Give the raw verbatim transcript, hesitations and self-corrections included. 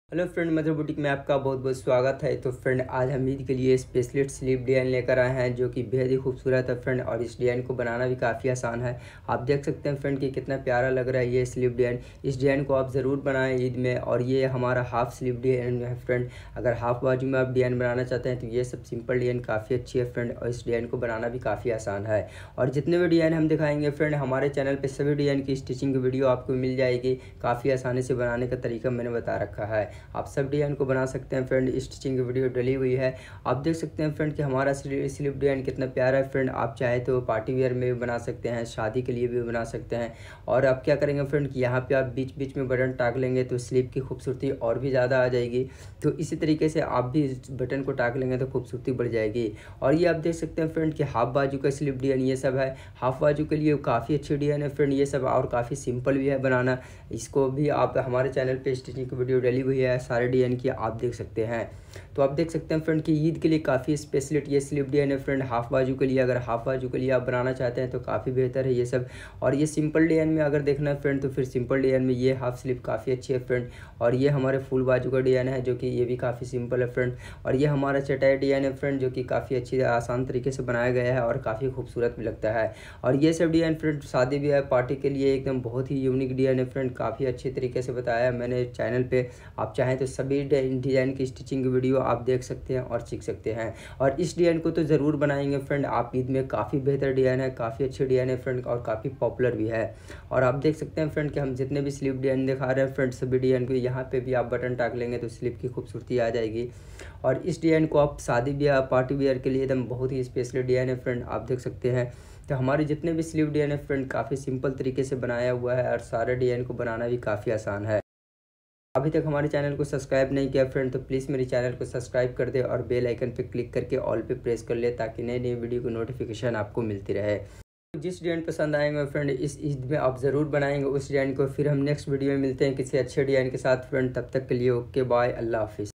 Hello friend, mother boutique में आपका बहुत बहुत स्वागत है। तो फ्रेंड, आज हम ईद के लिए स्पेशलिस्ट स्लीप डिजाइन लेकर आए हैं जो कि बेहद ही खूबसूरत है फ्रेंड। और इस डिजाइन को बनाना भी काफ़ी आसान है। आप देख सकते हैं फ्रेंड कि कितना प्यारा लग रहा है ये स्लीप डिजाइन। इस डिजाइन को आप ज़रूर बनाएं ईद में। और ये हमारा हाफ स्लीप डिजाइन है फ्रेंड। अगर हाफ बाजू में आप डिजाइन बनाना चाहते हैं तो ये सब सिंपल डिजाइन काफ़ी अच्छी है फ्रेंड। और इस डिजाइन को बनाना भी काफ़ी आसान है। और जितने भी डिजाइन हम दिखाएंगे फ्रेंड, हमारे चैनल पर सभी डिजाइन की स्टिचिंग की वीडियो आपको मिल जाएगी। काफ़ी आसानी से बनाने का तरीका मैंने बता रखा है। आप सब डिजाइन को बना सकते हैं फ्रेंड। स्टिचिंग की वीडियो डली हुई है। आप देख सकते हैं फ्रेंड कि हमारा स्लीप डिजाइन कितना प्यारा है फ्रेंड। आप चाहे तो पार्टी वेयर में भी बना सकते हैं, शादी के लिए भी बना सकते हैं। और आप क्या करेंगे फ्रेंड कि यहाँ पे आप बीच बीच में बटन टाक लेंगे तो स्लीप की खूबसूरती और भी ज़्यादा आ जाएगी। तो इसी तरीके से आप भी इस बटन को टाक लेंगे तो खूबसूरती बढ़ जाएगी। और ये आप देख सकते हैं फ्रेंड कि हाफ बाजू का स्लीप डिजाइन ये सब है। हाफ बाजू के लिए काफ़ी अच्छी डिजाइन है फ्रेंड ये सब, और काफ़ी सिंपल भी है बनाना। इसको भी आप हमारे चैनल पे स्टिचिंग की वीडियो डली हुई है सारे डिजाइन की, आप देख सकते हैं। तो आप देख सकते हैं फ्रेंड कि ईद के लिए काफ़ी स्पेशलिटी ये स्लीप डिजाइन है फ्रेंड। हाफ बाजू के लिए, अगर हाफ बाजू के लिए आप बनाना चाहते हैं तो काफ़ी बेहतर है ये सब। और ये सिंपल डिजाइन में अगर देखना है फ्रेंड तो फिर सिंपल डिजाइन में ये हाफ स्लीप काफ़ी अच्छी है फ्रेंड। और ये हमारे फुल बाजू का डिजाइन है जो कि ये भी काफ़ी सिंपल है फ्रेंड। और ये हमारा चटाई डिजाइन है फ्रेंड जो कि काफ़ी अच्छी आसान तरीके से बनाया गया है और काफ़ी खूबसूरत भी लगता है। और ये सब डिजाइन फ्रेंड शादी ब्याह पार्टी के लिए एकदम बहुत ही यूनिक डिजाइन है फ्रेंड। काफ़ी अच्छे तरीके से बताया है मैंने चैनल पे। आप चाहें तो सभी डिजाइन की स्टिचिंग की वीडियो आप देख सकते हैं और सीख सकते हैं। और इस डिजाइन को तो ज़रूर बनाएंगे फ्रेंड आप ईद में। काफ़ी बेहतर डिजाइन है, काफ़ी अच्छी डिजाइन है फ्रेंड और काफ़ी पॉपुलर भी है। और आप देख सकते हैं फ्रेंड कि हम जितने भी स्लीप डिजाइन दिखा रहे हैं फ्रेंड सभी डिजाइन को यहाँ पे भी आप बटन टाक लेंगे तो स्लीप की खूबसूरती आ जाएगी। और इस डिजाइन को आप शादी ब्याह पार्टी वेयर के लिए एकदम बहुत ही स्पेशल डिजाइन है फ्रेंड, आप देख सकते हैं। तो हमारे जितने भी स्लीव डिजाइन है फ्रेंड काफ़ी सिंपल तरीके से बनाया हुआ है और सारे डिजाइन को बनाना भी काफ़ी आसान है। अभी तक हमारे चैनल को सब्सक्राइब नहीं किया फ्रेंड तो प्लीज़ मेरे चैनल को सब्सक्राइब कर दे और बेल आइकन पे क्लिक करके ऑल पे प्रेस कर ले ताकि नई नई वीडियो की नोटिफिकेशन आपको मिलती रहे। जिस डिजाइन पसंद आएंगे फ्रेंड इस ईद में आप ज़रूर बनाएंगे उस डिजाइन को। फिर हम नेक्स्ट वीडियो में मिलते हैं किसी अच्छे डिजाइन के साथ फ्रेंड। तब तक के लिए ओके बाय, अल्लाह हाफिज़।